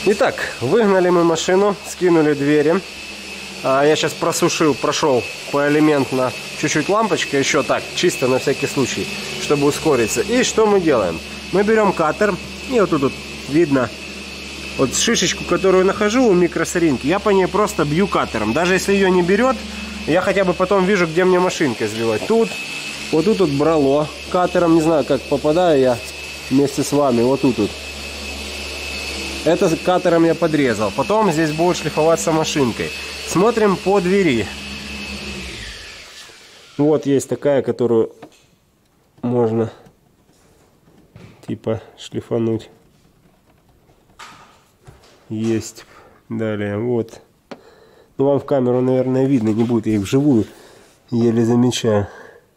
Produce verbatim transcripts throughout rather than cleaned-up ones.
Итак, выгнали мы машину, скинули двери. Я сейчас просушил, прошел поэлементно чуть-чуть лампочка, еще так, чисто на всякий случай, чтобы ускориться. И что мы делаем? Мы берем катер, и вот тут вот видно вот шишечку, которую нахожу у микросоринки, я по ней просто бью катером. Даже если ее не берет, я хотя бы потом вижу, где мне машинкой сбивать. Тут, вот тут вот брало катером, не знаю, как попадаю я вместе с вами, вот тут вот. Это катером я подрезал. Потом здесь будет шлифоваться машинкой. Смотрим по двери. Вот есть такая, которую можно типа шлифануть. Есть. Далее, вот. Ну, вам в камеру, наверное, видно, не будет, я их вживую еле замечаю.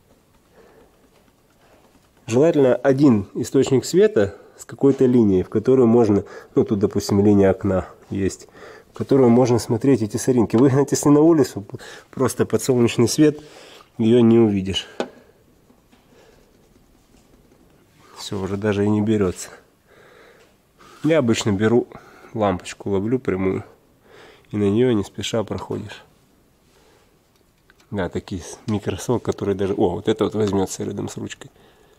Желательно один источник света с какой-то линией, в которую можно, ну тут, допустим, линия окна есть, в которую можно смотреть эти соринки. Выгнать, если на улицу, просто под солнечный свет, ее не увидишь. Все, уже даже и не берется. Я обычно беру лампочку, ловлю прямую, и на нее не спеша проходишь. Да, такие микросол, которые даже... О, вот это вот возьмется рядом с ручкой.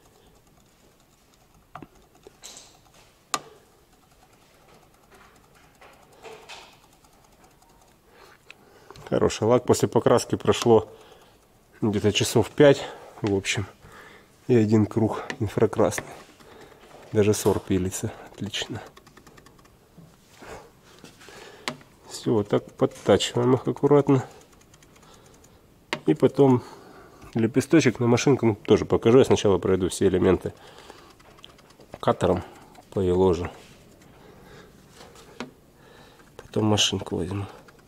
Хороший лак. После покраски прошло где-то часов пять, в общем. И один круг инфракрасный. Даже сор пилится. Отлично. Все, вот так подтачиваем их аккуратно. И потом лепесточек на машинку, ну, тоже покажу. Я сначала пройду все элементы катером, поеложу. Потом машинку возьму.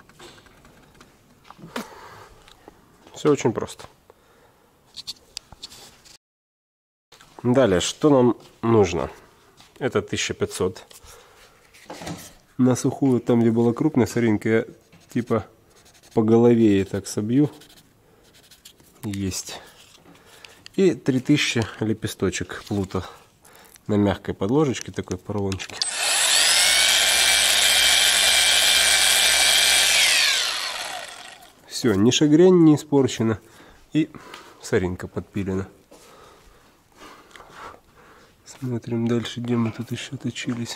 Все очень просто. Далее, что нам нужно? Это тысяча пятьсот. На сухую, там где была крупная соринка, я типа по голове ей так собью. Есть. И три тысячи лепесточек плута на мягкой подложечке, такой поролончике. Все, ни шагрень не испорчена. И соринка подпилена. Смотрим дальше, где мы тут еще точились.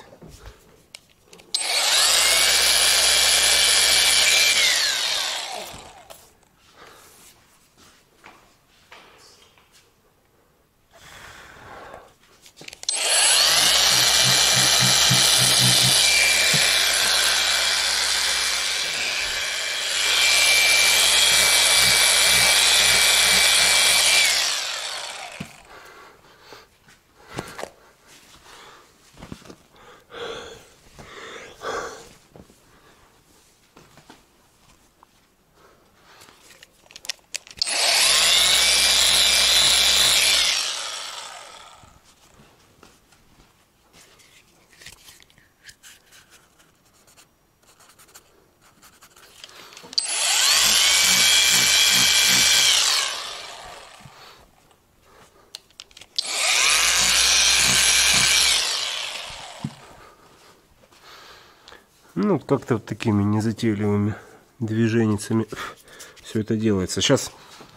Ну, как-то вот такими незатейливыми движениями все это делается. Сейчас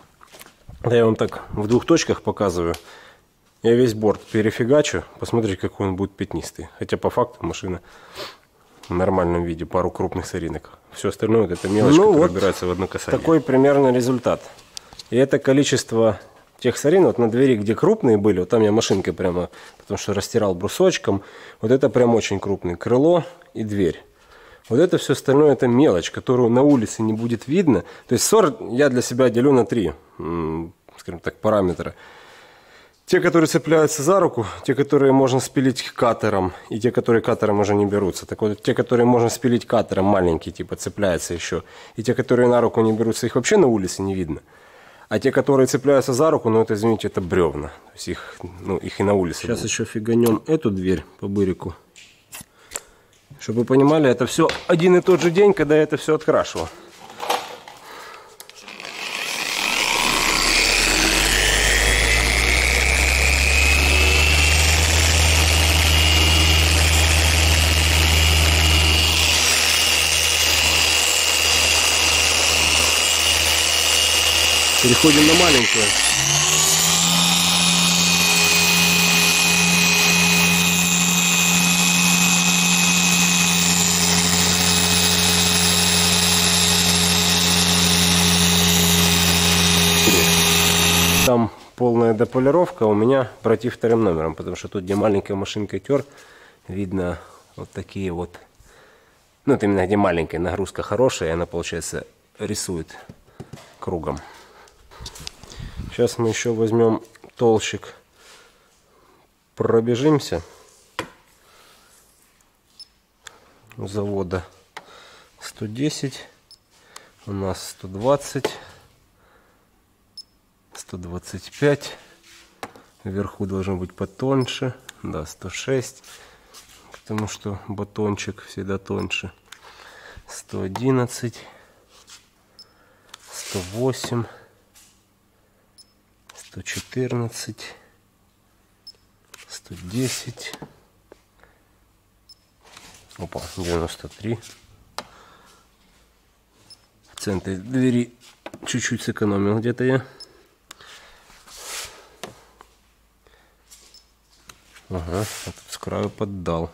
да, я вам так в двух точках показываю. Я весь борт перефигачу. Посмотрите, какой он будет пятнистый. Хотя по факту машина в нормальном виде. Пару крупных соринок. Все остальное вот это мелочь, ну, которая вот убирается в одно касание. Такой примерно результат. И это количество тех сорин, вот на двери, где крупные были, вот там я машинкой прямо, потому что растирал брусочком. Вот это прям очень крупный. Крыло и дверь. Вот это все остальное, это мелочь, которую на улице не будет видно. То есть сор я для себя делю на три, скажем так, параметра. Те, которые цепляются за руку, те, которые можно спилить катером, и те, которые катером уже не берутся. Так вот, те, которые можно спилить катером, маленькие, типа, цепляются еще. И те, которые на руку не берутся, их вообще на улице не видно. А те, которые цепляются за руку, ну это, извините, это бревна. То есть их, ну, их и на улице. Сейчас будет. Еще фиганем эту дверь по бырику. Чтобы вы понимали, это все один и тот же день, когда я это все открашивал. Переходим на маленькую. Там полная дополировка, у меня против вторым номером, потому что тут, где маленькая машинка тер, видно вот такие вот, ну это именно где маленькая нагрузка хорошая, и она, получается, рисует кругом. Сейчас мы еще возьмем толщик, пробежимся. У завода сто десять, у нас сто двадцать. сто двадцать пять, вверху должен быть потоньше, да, сто шесть, потому что батончик всегда тоньше, сто одиннадцать, сто восемь, сто четырнадцать, сто десять, опа, девяносто три. В центре двери чуть-чуть сэкономил где-то я. Ага, а тут с краю поддал.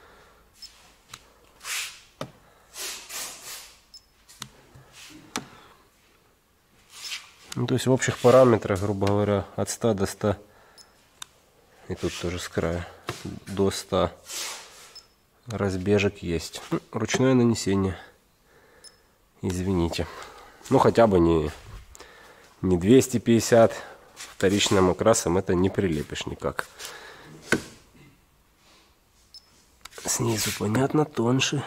Ну, то есть в общих параметрах, грубо говоря, от ста до ста, и тут тоже с края, до ста разбежек есть. Ну, ручное нанесение, извините. Ну, хотя бы не, не двести пятьдесят, вторичным окрасом это не прилепишь никак. Снизу, понятно, тоньше.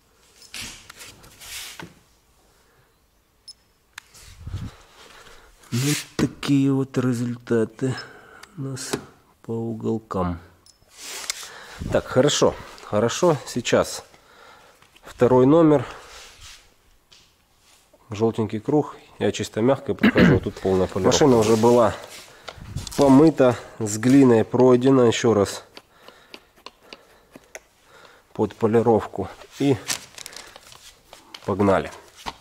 Вот такие вот результаты у нас по уголкам. Так, хорошо, хорошо. Сейчас второй номер. Желтенький круг. Я чисто мягко прохожу, тут полная полировка. Машина уже была помыта, с глиной пройдена еще раз под полировку, и погнали.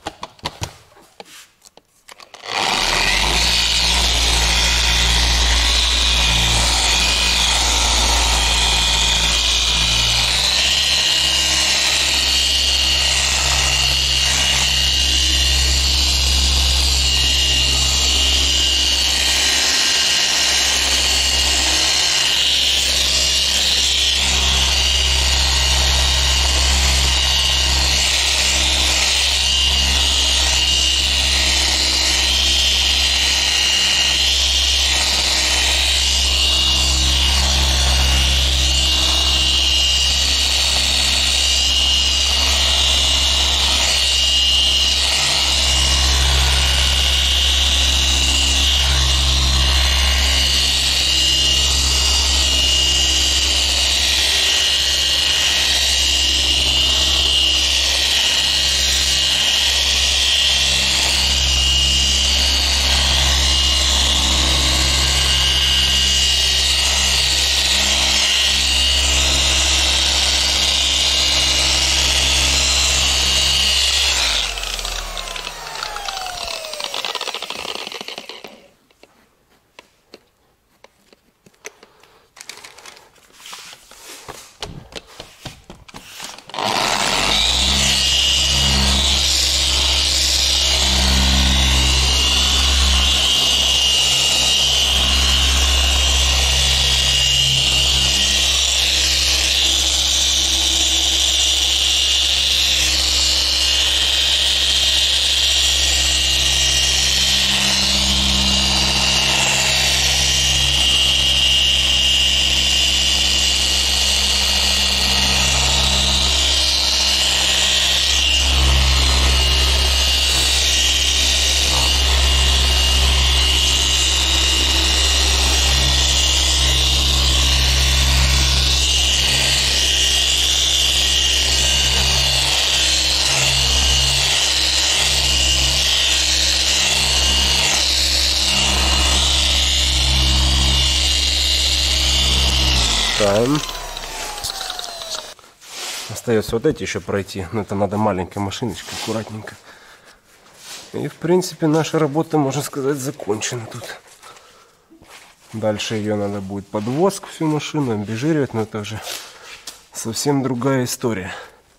Ставим. Остается вот эти еще пройти, но это надо маленькой машиночкой, аккуратненько. И в принципе наша работа, можно сказать, закончена тут. Дальше ее надо будет под воск всю машину обезжиривать, но это уже совсем другая история.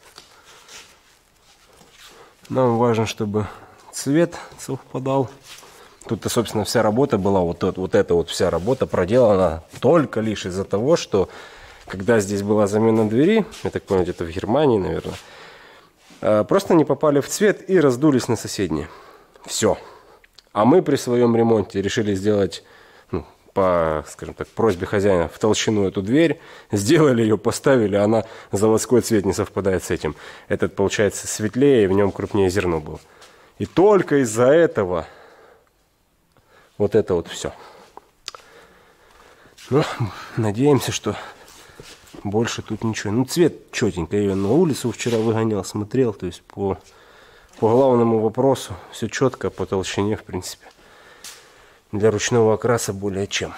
Нам важно, чтобы цвет совпадал. Тут-то, собственно, вся работа была, вот, вот эта вот вся работа проделана только лишь из-за того, что когда здесь была замена двери, я так понял, где-то в Германии, наверное, просто не попали в цвет и раздулись на соседние. Все. А мы при своем ремонте решили сделать, ну, по, скажем так, просьбе хозяина в толщину эту дверь, сделали ее, поставили, она заводской цвет не совпадает с этим. Этот получается светлее, и в нем крупнее зерно было. И только из-за этого вот это вот все. Ну, надеемся, что больше тут ничего. Ну, цвет четенько. Я ее на улицу вчера выгонял, смотрел. То есть по, по главному вопросу все четко, по толщине, в принципе. Для ручного окраса более чем.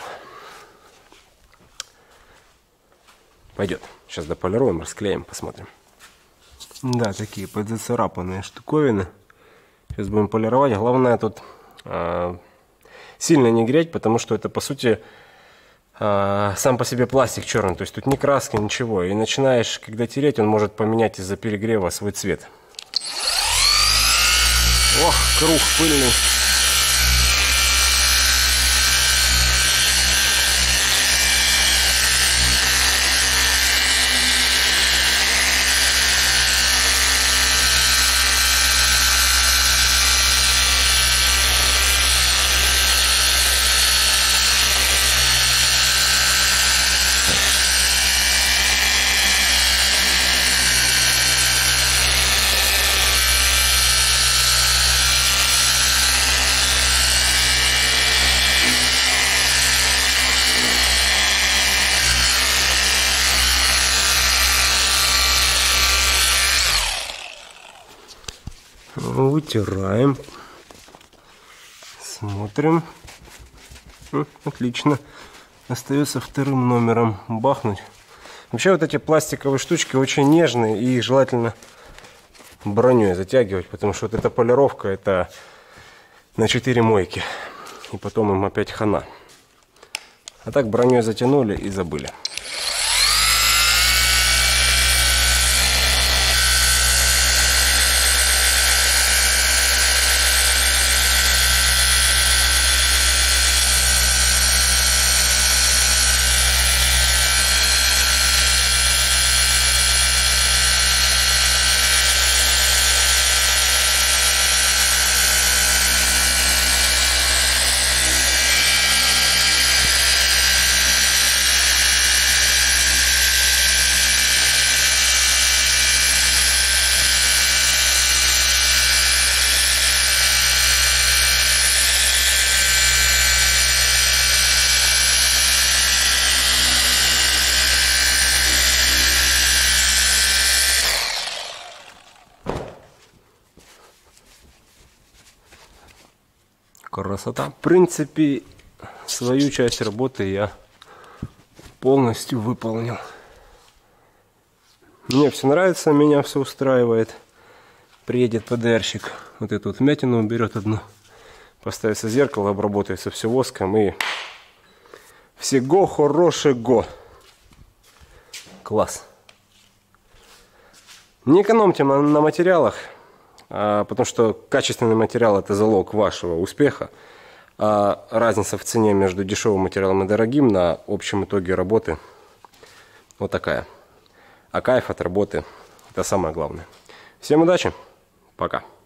Пойдет. Сейчас дополируем, расклеим, посмотрим. Да, такие подзацарапанные штуковины. Сейчас будем полировать. Главное тут а, сильно не греть, потому что это, по сути, а, сам по себе пластик черный. То есть тут ни краски, ничего. И начинаешь, когда тереть, он может поменять из-за перегрева свой цвет. Ох, круг пыльный. Вытираем. Смотрим. Отлично. Остается вторым номером бахнуть. Вообще вот эти пластиковые штучки очень нежные, и их желательно броней затягивать, потому что вот эта полировка, это на четыре мойки. И потом им опять хана. А так броней затянули и забыли. Красота. В принципе, свою часть работы я полностью выполнил. Мне все нравится, меня все устраивает. Приедет ПДРщик, вот эту вот вмятину уберет одну, поставится зеркало, обработается все воском, и всего хорошего. Класс. Не экономьте на, на материалах. Потому что качественный материал — это залог вашего успеха. А разница в цене между дешевым материалом и дорогим на общем итоге работы вот такая. А кайф от работы — это самое главное. Всем удачи, пока.